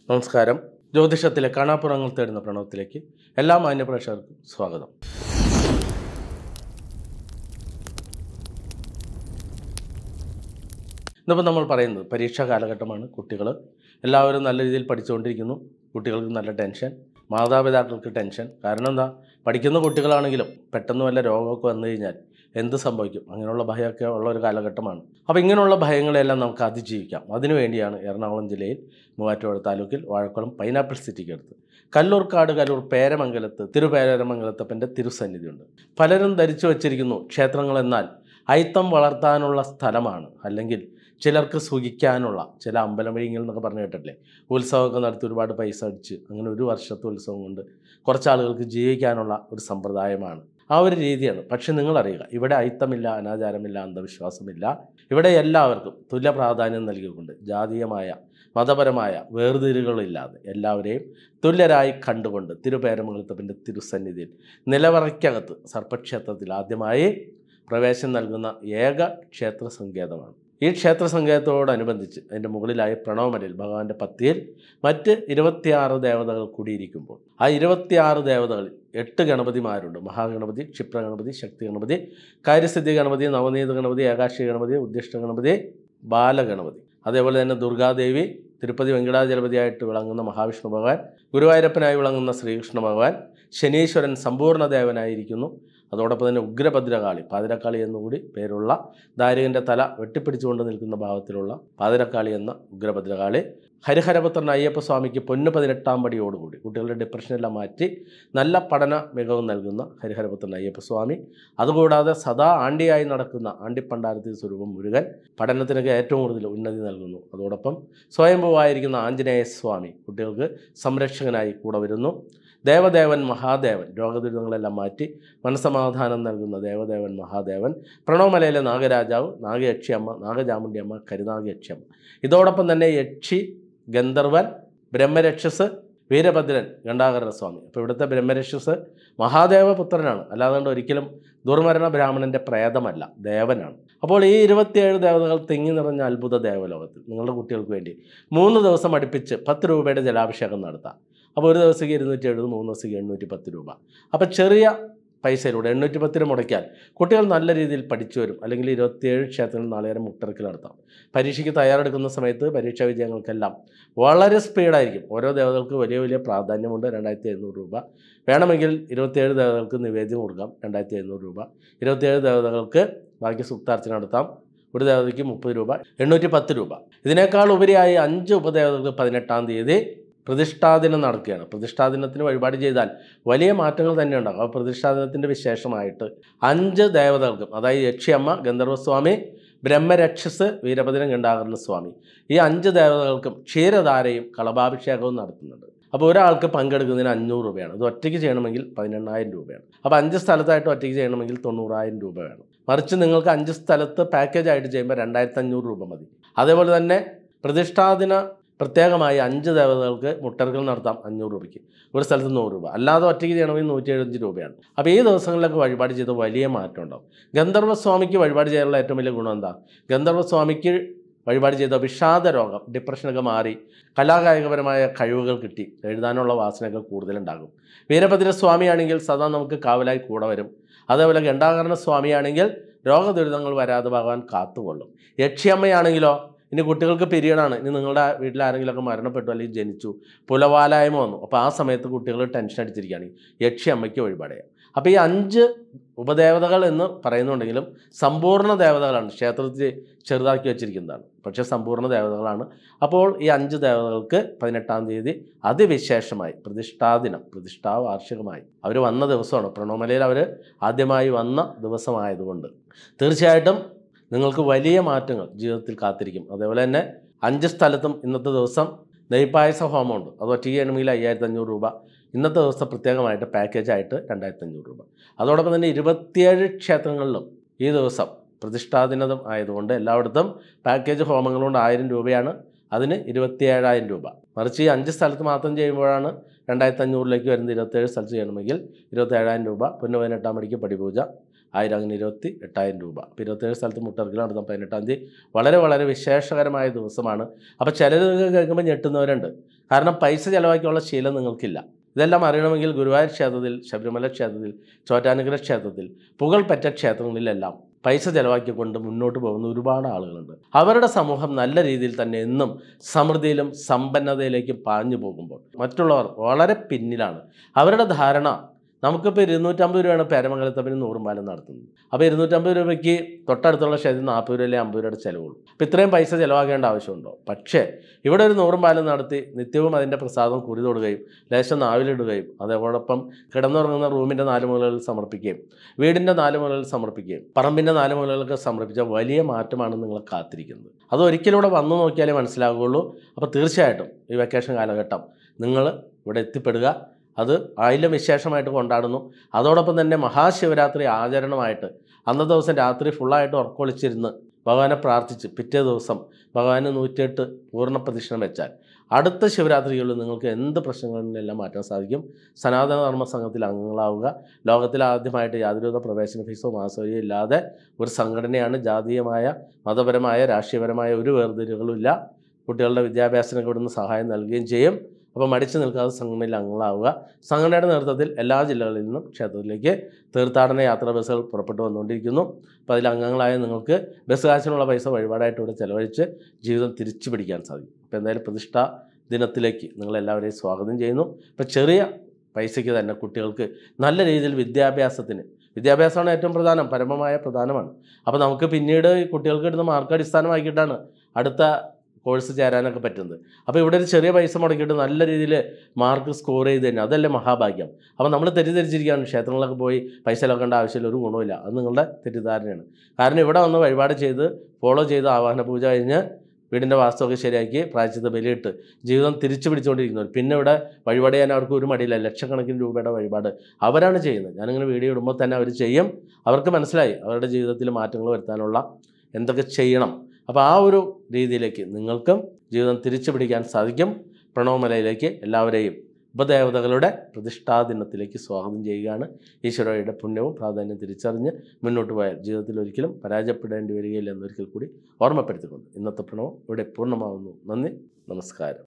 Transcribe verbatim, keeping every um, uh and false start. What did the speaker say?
നമസ്കാരം. ജ്യോതിഷത്തിലെ കാണാപ്പുറങ്ങൾ തേടുന്ന പ്രണവത്തിലേക്ക് എല്ലാ മാന്യപ്രേക്ഷകർക്കും സ്വാഗതം. ഇന്നിപ്പോൾ നമ്മൾ പറയുന്നത് പരീക്ഷാ കാലഘട്ടമാണ്. കുട്ടികൾ എല്ലാവരും നല്ല രീതിയിൽ പഠിച്ചുകൊണ്ടിരിക്കുന്നു. കുട്ടികൾക്ക് നല്ല ടെൻഷൻ, മാതാപിതാക്കൾക്ക് ടെൻഷൻ. കാരണം എന്താ, പഠിക്കുന്ന കുട്ടികളാണെങ്കിലും പെട്ടെന്ന് വല്ല രോഗമൊക്കെ വന്നു കഴിഞ്ഞാൽ എന്ത് സംഭവിക്കും, അങ്ങനെയുള്ള ഭയമൊക്കെ ഉള്ള ഒരു കാലഘട്ടമാണ്. അപ്പോൾ ഇങ്ങനെയുള്ള ഭയങ്ങളെല്ലാം നമുക്ക് അതിജീവിക്കാം. അതിനുവേണ്ടിയാണ് എറണാകുളം ജില്ലയിൽ മൂവാറ്റുപുഴ താലൂക്കിൽ വാഴക്കുളം പൈനാപ്പിൾ സിറ്റിക്ക് അടുത്ത് കല്ലൂർക്കാട് കല്ലൂർ പേരമംഗലത്ത് തിരുപേരമംഗലത്തപ്പൻ്റെ തിരുസന്നിധിയുണ്ട്. പലരും ധരിച്ചു വച്ചിരിക്കുന്നു ക്ഷേത്രങ്ങളെന്നാൽ അയിത്തം വളർത്താനുള്ള സ്ഥലമാണ്, അല്ലെങ്കിൽ ചിലർക്ക് സുഖിക്കാനുള്ള ചില അമ്പലവഴികൾ എന്നൊക്കെ പറഞ്ഞു കേട്ടിട്ടില്ലേ, ഉത്സവമൊക്കെ നടത്തി ഒരുപാട് പൈസ അടിച്ച് അങ്ങനെ ഒരു വർഷത്തെ ഉത്സവം കൊണ്ട് കുറച്ച് ആളുകൾക്ക് ജീവിക്കാനുള്ള ഒരു സമ്പ്രദായമാണ്. ആ ഒരു രീതിയാണ്. പക്ഷെ നിങ്ങളറിയുക, ഇവിടെ അയിത്തമില്ല, അനാചാരമില്ല, അന്ധവിശ്വാസമില്ല. ഇവിടെ എല്ലാവർക്കും തുല്യ പ്രാധാന്യം നൽകിക്കൊണ്ട് ജാതീയമായ മതപരമായ വേർതിരിവുകളില്ലാതെ എല്ലാവരെയും തുല്യരായി കണ്ടുകൊണ്ട് തിരുപേരമംഗലത്തപ്പൻ്റെ തിരുസന്നിധിയിൽ നിലവറയ്ക്കകത്ത് സർപ്പക്ഷേത്രത്തിൽ ആദ്യമായി പ്രവേശനം നൽകുന്ന ഏക ക്ഷേത്ര സങ്കേതമാണ്. ഈ ക്ഷേത്ര സങ്കേതത്തോടനുബന്ധിച്ച് അതിൻ്റെ മുകളിലായി പ്രണവമലയിൽ ഭഗവാന്റെ പത്തിയിൽ മറ്റ് ഇരുപത്തിയാറ് ദേവതകൾ കൂടിയിരിക്കുമ്പോൾ ആ ഇരുപത്തിയാറ് ദേവതകളിൽ എട്ട് ഗണപതിമാരുണ്ട്. മഹാഗണപതി, ക്ഷിപ്രഗണപതി, ശക്തി ഗണപതി, കാര്യസിദ്ധി ഗണപതി, നവനീത ഗണപതി, ഏകാക്ഷി ഗണപതി, ഉദ്ദിഷ്ട ഗണപതി, ബാലഗണപതി. അതേപോലെ തന്നെ ദുർഗാദേവി, തിരുപ്പതി വെങ്കടാചലപതിയായിട്ട് വിളങ്ങുന്ന മഹാവിഷ്ണു ഭഗവാൻ, ഗുരുവായൂരപ്പനായി വിളങ്ങുന്ന ശ്രീകൃഷ്ണ ഭഗവാൻ, ശനീശ്വരൻ സമ്പൂർണ്ണദേവനായിരിക്കുന്നു. അതോടൊപ്പം തന്നെ ഉഗ്രഭദ്രകാളി, പാതിരക്കാളി എന്നുകൂടി പേരുള്ള ദാരികൻ്റെ തല വെട്ടിപ്പിടിച്ചുകൊണ്ട് നിൽക്കുന്ന ഭാവത്തിലുള്ള പാതിരക്കാളി എന്ന ഉഗ്രഭദ്രകാളി, ഹരിഹരപുത്രൻ അയ്യപ്പസ്വാമിക്ക് പൊന്നു പതിനെട്ടാം പടിയോടുകൂടി കുട്ടികളുടെ ഡിപ്രഷനെല്ലാം മാറ്റി നല്ല പഠന മികവ് നൽകുന്ന ഹരിഹരപുത്രൻ അയ്യപ്പസ്വാമി, അതുകൂടാതെ സദാ ആണ്ടിയായി നടക്കുന്ന ആണ്ടിപ്പണ്ടാരത്തി സ്വരൂപം മുരുകൻ പഠനത്തിനൊക്കെ ഏറ്റവും കൂടുതൽ ഉന്നതി നൽകുന്നു. അതോടൊപ്പം സ്വയംഭൂവായിരിക്കുന്ന ആഞ്ജനേയ സ്വാമി കുട്ടികൾക്ക് സംരക്ഷകനായി കൂടെ വരുന്നു. ദേവദേവൻ മഹാദേവൻ രോഗദുരിതങ്ങളെല്ലാം മാറ്റി മനസ്സമാധാനം നൽകുന്ന ദേവദേവൻ മഹാദേവൻ, പ്രണവമലയിലെ നാഗരാജാവ്, നാഗയക്ഷിയമ്മ, നാഗചാമുണ്ടിയമ്മ, കരുനാഗയക്ഷിയമ്മ. ഇതോടൊപ്പം തന്നെ യക്ഷി, ഗന്ധർവൻ, ബ്രഹ്മരക്ഷസ്, വീരഭദ്രൻ, ഗണ്ടാകരണ സ്വാമി. അപ്പോൾ ഇവിടുത്തെ ബ്രഹ്മരക്ഷസ് മഹാദേവപുത്രനാണ്, അല്ലാതെ ഒരിക്കലും ദുർമരണ ബ്രാഹ്മണൻ്റെ പ്രേതമല്ല, ദേവനാണ്. അപ്പോൾ ഈ ഇരുപത്തിയേഴ് ദേവതകൾ തിങ്ങി നിറഞ്ഞ അത്ഭുത ദേവലോകത്തിൽ നിങ്ങളുടെ കുട്ടികൾക്ക് വേണ്ടി മൂന്ന് ദിവസം അടുപ്പിച്ച് പത്ത് രൂപയുടെ ജലാഭിഷേകം നടത്താം. അപ്പോൾ ഒരു ദിവസത്തേക്ക് ഇരുന്നൂറ്റി എഴുപത്, മൂന്ന് ദിവസത്തേക്ക് എണ്ണൂറ്റി പത്ത് രൂപ. അപ്പോൾ ചെറിയ പൈസയിലൂടെ എണ്ണൂറ്റി പത്തിന് മുടക്കിയാൽ കുട്ടികൾ നല്ല രീതിയിൽ പഠിച്ചു വരും. അല്ലെങ്കിൽ ഇരുപത്തിയേഴ് ക്ഷേത്രങ്ങളിൽ നാളേരം മുട്ടറക്കിൽ നടത്താം. പരീക്ഷയ്ക്ക് തയ്യാറെടുക്കുന്ന സമയത്ത് പരീക്ഷാ വിജയങ്ങൾക്കെല്ലാം വളരെ സ്പീഡായിരിക്കും. ഓരോ ദേവതകൾക്ക് വലിയ വലിയ പ്രാധാന്യമുണ്ട്. രണ്ടായിരത്തി എഴുന്നൂറ് രൂപ വേണമെങ്കിൽ ഇരുപത്തിയേഴ് ദേവതകൾക്ക് നിവേദ്യം കൊടുക്കാം, രണ്ടായിരത്തി എഴുന്നൂറ് രൂപ. ഇരുപത്തിയേഴ് ദേവതകൾക്ക് ബാക്കി സുക്താർച്ചന നടത്താം, ഒരു ദേവതയ്ക്ക് മുപ്പത് രൂപ, എണ്ണൂറ്റി പത്ത് രൂപ. ഇതിനേക്കാൾ ഉപരിയായി അഞ്ച് ഉപദേവതകൾക്ക് പതിനെട്ടാം തീയതി പ്രതിഷ്ഠാദിനം നടക്കുകയാണ്. പ്രതിഷ്ഠാദിനത്തിന് വഴിപാട് ചെയ്താൽ വലിയ മാറ്റങ്ങൾ തന്നെ ഉണ്ടാകും. അപ്പോൾ പ്രതിഷ്ഠാദിനത്തിൻ്റെ വിശേഷമായിട്ട് അഞ്ച് ദേവതകൾക്കും, അതായത് യക്ഷിയമ്മ, ഗന്ധർവസ്വാമി, ബ്രഹ്മരക്ഷസ്, വീരഭദ്രൻ, ഗണ്ടാകരണ സ്വാമി, ഈ അഞ്ച് ദേവതകൾക്കും ക്ഷീരധാരയും കളഭാഭിഷേകവും നടത്തുന്നുണ്ട്. അപ്പോൾ ഒരാൾക്ക് പങ്കെടുക്കുന്നതിന് അഞ്ഞൂറ് രൂപയാണ്. ഇത് ഒറ്റയ്ക്ക് ചെയ്യണമെങ്കിൽ പതിനെണ്ണായിരം രൂപയാണ്. അപ്പോൾ അഞ്ച് സ്ഥലത്തായിട്ട് ഒറ്റയ്ക്ക് ചെയ്യണമെങ്കിൽ തൊണ്ണൂറായിരം രൂപ വേണം. മറിച്ച് നിങ്ങൾക്ക് അഞ്ച് സ്ഥലത്ത് പാക്കേജ് ആയിട്ട് ചെയ്യുമ്പോൾ രണ്ടായിരത്തി അഞ്ഞൂറ് രൂപ മതി. അതേപോലെ തന്നെ പ്രതിഷ്ഠാദിന പ്രത്യേകമായി അഞ്ച് ദേവതകൾക്ക് മുട്ടർക്കൽ നടത്താം അഞ്ഞൂറ് രൂപയ്ക്ക്, ഒരു സ്ഥലത്ത് നൂറ് രൂപ. അല്ലാതെ ഒറ്റയ്ക്ക് ചെയ്യണമെങ്കിൽ നൂറ്റി എഴുപത്തഞ്ച് രൂപയാണ്. അപ്പോൾ ഈ ദിവസങ്ങളിലൊക്കെ വഴിപാട് ചെയ്ത് വലിയ മാറ്റം ഉണ്ടാവും. ഗന്ധർവസ്വാമിക്ക് വഴിപാട് ചെയ്യാനുള്ള ഏറ്റവും വലിയ ഗുണം എന്താ? ഗന്ധർവസ്വാമിക്ക് വഴിപാട് ചെയ്ത വിഷാദ രോഗം, ഡിപ്രഷനൊക്കെ മാറി കലാകായികപരമായ കഴിവുകൾ കിട്ടി എഴുതാനുള്ള വാസനയൊക്കെ കൂടുതലുണ്ടാകും. വീരഭദ്രസ്വാമിയാണെങ്കിൽ സദാ നമുക്ക് കാവലായി കൂടെ വരും. അതേപോലെ ഗണ്ടാകരണ സ്വാമിയാണെങ്കിൽ രോഗദുരിതങ്ങൾ വരാതെ ഭഗവാൻ കാത്തുകൊള്ളും. യക്ഷിയമ്മയാണെങ്കിലോ, ഇനി കുട്ടികൾക്ക് പീരീഡാണ്, ഇനി നിങ്ങളുടെ വീട്ടിൽ ആരെങ്കിലുമൊക്കെ മരണപ്പെട്ടു അല്ലെങ്കിൽ ജനിച്ചു, പുലവാലായ്മ വന്നു, അപ്പോൾ ആ സമയത്ത് കുട്ടികൾ ടെൻഷൻ അടിച്ചിരിക്കുകയാണെങ്കിൽ യക്ഷി അമ്മയ്ക്ക് വഴിപാട് ചെയ്യാം. അപ്പോൾ ഈ അഞ്ച് ഉപദേവതകൾ എന്ന് പറയുന്നുണ്ടെങ്കിലും സമ്പൂർണ്ണ ദേവതകളാണ്, ക്ഷേത്രത്തിൽ ചെറുതാക്കി വെച്ചിരിക്കുന്നതാണ്, പക്ഷേ സമ്പൂർണ്ണ ദേവതകളാണ്. അപ്പോൾ ഈ അഞ്ച് ദേവതകൾക്ക് പതിനെട്ടാം തീയതി അതിവിശേഷമായി പ്രതിഷ്ഠാദിനം, പ്രതിഷ്ഠാ വാർഷികമായി അവർ വന്ന ദിവസമാണ്. പ്രണവമലയിൽ അവർ ആദ്യമായി വന്ന ദിവസമായതുകൊണ്ട് തീർച്ചയായിട്ടും നിങ്ങൾക്ക് വലിയ മാറ്റങ്ങൾ ജീവിതത്തിൽ കാത്തിരിക്കും. അതേപോലെ തന്നെ അഞ്ച് സ്ഥലത്തും ഇന്നത്തെ ദിവസം നെയ്പായസ ഹോമമുണ്ട്. അത് ഒറ്റയ്ക്ക് ചെയ്യണമെങ്കിൽ അയ്യായിരത്തി അഞ്ഞൂറ് രൂപ. ഇന്നത്തെ ദിവസം പ്രത്യേകമായിട്ട് പാക്കേജായിട്ട് രണ്ടായിരത്തി അഞ്ഞൂറ് രൂപ. അതോടൊപ്പം തന്നെ ഇരുപത്തിയേഴ് ക്ഷേത്രങ്ങളിലും ഈ ദിവസം പ്രതിഷ്ഠാദിനം ആയതുകൊണ്ട് എല്ലായിടത്തും പാക്കേജ് ഹോമങ്ങൾ കൊണ്ട് ആയിരം രൂപയാണ്, അതിന് ഇരുപത്തിയേഴായിരം രൂപ. മറിച്ച് ഈ അഞ്ച് സ്ഥലത്ത് മാത്രം ചെയ്യുമ്പോഴാണ് രണ്ടായിരത്തി അഞ്ഞൂറിലേക്ക് വരുന്നത്. ഇരുപത്തേഴ് സ്ഥലത്ത് ചെയ്യണമെങ്കിൽ ഇരുപത്തേഴായിരം രൂപ. പിന്നെ പതിനെട്ടാം മണിക്ക് പടിപൂജ, ആയിരം അങ്ങനെ ഇരുപത്തി എട്ടായിരം രൂപ. അപ്പോൾ ഇരുപത്തേഴ് സ്ഥലത്ത് മുട്ടർക്കിൽ നടത്താം പതിനെട്ടാം തീയതി. വളരെ വളരെ വിശേഷകരമായ ദിവസമാണ്. അപ്പോൾ ചിലർ കേൾക്കുമ്പോൾ ഞെട്ടുന്നവരുണ്ട്. കാരണം പൈസ ചിലവാക്കിയുള്ള ശീലം നിങ്ങൾക്കില്ല. ഇതെല്ലാം അറിയണമെങ്കിൽ ഗുരുവായൂർ ക്ഷേത്രത്തിൽ, ശബരിമല ക്ഷേത്രത്തിൽ, ചോറ്റാനിക്കര ക്ഷേത്രത്തിൽ, പുകൾപെറ്റ ക്ഷേത്രങ്ങളിലെല്ലാം പൈസ ചിലവാക്കിക്കൊണ്ട് മുന്നോട്ട് പോകുന്ന ഒരുപാട് ആളുകളുണ്ട്. അവരുടെ സമൂഹം നല്ല രീതിയിൽ തന്നെ എന്നും സമൃദ്ധിയിലും സമ്പന്നതയിലേക്കും പാഞ്ഞു പോകുമ്പോൾ മറ്റുള്ളവർ വളരെ പിന്നിലാണ്. അവരുടെ ധാരണ നമുക്കിപ്പോൾ ഇരുന്നൂറ്റമ്പത് രൂപയാണ് പേരമംഗലത്തപ്പന് നൂറുമാലം നടത്തുന്നത്. അപ്പോൾ ഇരുന്നൂറ്റമ്പത് രൂപയ്ക്ക് തൊട്ടടുത്തുള്ള ക്ഷേത്രത്തിൽ നാൽപ്പത് രൂപ അല്ലെങ്കിൽ അമ്പത് രൂപയുടെ ചിലവുള്ളൂ. അപ്പോൾ ഇത്രയും പൈസ ചിലവാക്കേണ്ട ആവശ്യമുണ്ടോ? പക്ഷേ ഇവിടെ ഒരു നൂറുമാലം നടത്തി നിത്യവും അതിൻ്റെ പ്രസാദം കുറി തൊടുകയും ലേശം നാവിലിടുകയും അതോടൊപ്പം കിടന്നുറങ്ങുന്ന റൂമിൻ്റെ നാല് മൂലകളിൽ സമർപ്പിക്കുകയും വീടിൻ്റെ നാല് മൂലകളിൽ സമർപ്പിക്കുകയും പറമ്പിൻ്റെ നാല് മൂലകൾക്ക് സമർപ്പിച്ച വലിയ മാറ്റമാണ് നിങ്ങളെ കാത്തിരിക്കുന്നത്. അത് ഒരിക്കലും ഇവിടെ വന്നു നോക്കിയാലേ മനസ്സിലാകുകയുള്ളൂ. അപ്പോൾ തീർച്ചയായിട്ടും ഈ വെക്കേഷൻ കാലഘട്ടം നിങ്ങൾ ഇവിടെ എത്തിപ്പെടുക. അത് ആയിരം വിശേഷമായിട്ട് കൊണ്ടാടുന്നു. അതോടൊപ്പം തന്നെ മഹാശിവരാത്രി ആചരണമായിട്ട് അന്നത്തെ ദിവസം രാത്രി ഫുള്ളായിട്ട് ഉറക്കൊളിച്ചിരുന്ന് ഭഗവാനെ പ്രാർത്ഥിച്ച് പിറ്റേ ദിവസം ഭഗവാന് നൂറ്റിയെട്ട് പൂർണ്ണ പ്രദക്ഷിണം വെച്ചാൽ അടുത്ത ശിവരാത്രികളിൽ നിങ്ങൾക്ക് എന്ത് പ്രശ്നങ്ങളിലെല്ലാം മാറ്റാൻ സാധിക്കും. സനാതന ധർമ്മ സംഘത്തിൽ അംഗങ്ങളാവുക. ലോകത്തിൽ ആദ്യമായിട്ട് യാതൊരുവിധ പ്രവേശന ഫീസോ മാസവരിയോ ഇല്ലാതെ ഒരു സംഘടനയാണ്. ജാതീയമായ മതപരമായ രാഷ്ട്രീയപരമായ ഒരു വേർതിരിവുകളുമില്ല. കുട്ടികളുടെ വിദ്യാഭ്യാസത്തിനൊക്കെ ഇവിടുന്ന് സഹായം നൽകുകയും ചെയ്യും. അപ്പോൾ മടിച്ചു നിൽക്കാതെ സംഘടനയിൽ അംഗങ്ങളാവുക. സംഘടനയുടെ നേതൃത്വത്തിൽ എല്ലാ ജില്ലകളിൽ നിന്നും ക്ഷേത്രത്തിലേക്ക് തീർത്ഥാടന യാത്രാ ബസ്സുകൾ പുറപ്പെട്ടു വന്നുകൊണ്ടിരിക്കുന്നു. അപ്പോൾ അതിൽ അംഗങ്ങളായ നിങ്ങൾക്ക് ബസ് കാശിനുള്ള പൈസ വഴിപാടായിട്ട് ഇവിടെ ചിലവഴിച്ച് ജീവിതം തിരിച്ചു പിടിക്കാൻ സാധിക്കും. അപ്പോൾ എന്തായാലും പ്രതിഷ്ഠാ ദിനത്തിലേക്ക് നിങ്ങളെല്ലാവരെയും സ്വാഗതം ചെയ്യുന്നു. ഇപ്പോൾ ചെറിയ പൈസയ്ക്ക് തന്നെ കുട്ടികൾക്ക് നല്ല രീതിയിൽ വിദ്യാഭ്യാസത്തിന് വിദ്യാഭ്യാസമാണ് ഏറ്റവും പ്രധാനം, പരമമായ പ്രധാനമാണ്. അപ്പോൾ നമുക്ക് പിന്നീട് കുട്ടികൾക്ക് കിട്ടുന്ന മാർക്ക് അടിസ്ഥാനമാക്കിയിട്ടാണ് അടുത്ത കോഴ്സ് ചേരാനൊക്കെ പറ്റുന്നത്. അപ്പോൾ ഇവിടെ ഒരു ചെറിയ പൈസ മുടക്കിയിട്ട് നല്ല രീതിയിൽ മാർക്ക് സ്കോർ ചെയ്ത് തന്നെ അതല്ലേ മഹാഭാഗ്യം. അപ്പോൾ നമ്മൾ തെറ്റിദ്ധരിച്ചിരിക്കുകയാണ് ക്ഷേത്രങ്ങളിലൊക്കെ പോയി പൈസ ഇളക്കേണ്ട ആവശ്യമില്ല, ഒരു ഗുണമില്ല. അത് നിങ്ങളുടെ തെറ്റിദ്ധാരണയാണ്. കാരണം ഇവിടെ വന്ന് വഴിപാട് ചെയ്ത് ഫോളോ ചെയ്ത് ആവാഹന പൂജ കഴിഞ്ഞ് വീടിൻ്റെ വാസ്തുവൊക്കെ ശരിയാക്കി പ്രായശ്ചിത്ത ബലിയിട്ട് ജീവിതം തിരിച്ചു പിടിച്ചുകൊണ്ടിരിക്കുന്നവർ പിന്നെ ഇവിടെ വഴിപാട് ചെയ്യാൻ അവർക്ക് ഒരു മടിയില്ല. ലക്ഷക്കണക്കിന് രൂപയുടെ വഴിപാട് അവരാണ് ചെയ്യുന്നത്. ഞാനിങ്ങനെ വീഡിയോ ഇടുമ്പോൾ തന്നെ അവർ ചെയ്യും. അവർക്ക് മനസ്സിലായി അവരുടെ ജീവിതത്തിൽ മാറ്റങ്ങൾ വരുത്താനുള്ള എന്തൊക്കെ ചെയ്യണം. അപ്പോൾ ആ ഒരു രീതിയിലേക്ക് നിങ്ങൾക്കും ജീവിതം തിരിച്ചു പിടിക്കാൻ സാധിക്കും. പ്രണവമലയിലേക്ക് എല്ലാവരെയും ഉപദേവതകളുടെ പ്രതിഷ്ഠാ ദിനത്തിലേക്ക് സ്വാഗതം ചെയ്യുകയാണ്. ഈശ്വരയുടെ പുണ്യവും പ്രാധാന്യം തിരിച്ചറിഞ്ഞ് മുന്നോട്ട് പോയാൽ ജീവിതത്തിൽ ഒരിക്കലും പരാജയപ്പെടേണ്ടി വരികയില്ല എന്നൊരിക്കൽ കൂടി ഓർമ്മപ്പെടുത്തിക്കൊണ്ട് ഇന്നത്തെ പ്രണവം ഇവിടെ പൂർണ്ണമാകുന്നു. നന്ദി, നമസ്കാരം.